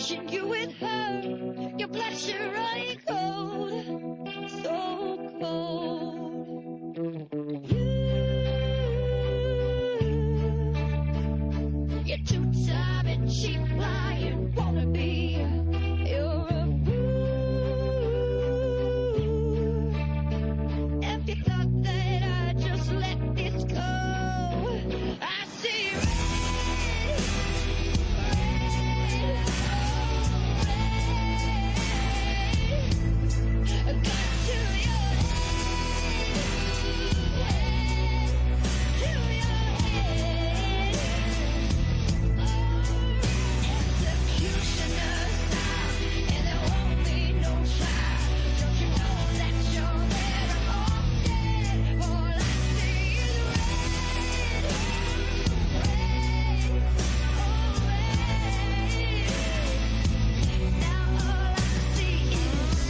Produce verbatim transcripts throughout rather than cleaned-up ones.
wishing you with her. Your blushing running cold, so cold. You, you're too time and cheap lying wannabe. You're a fool. If you thought that I'd just let this go, I see red, red, red. Got to your head, to your head. Executioner style, and there won't be no trial. Don't you know that you're better off dead? All I see is red, red, oh red. Now all I see is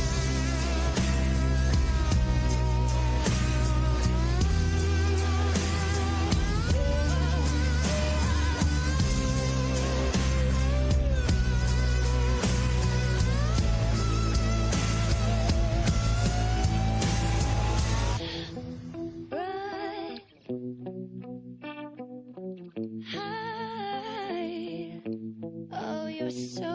right, high. Oh, you're so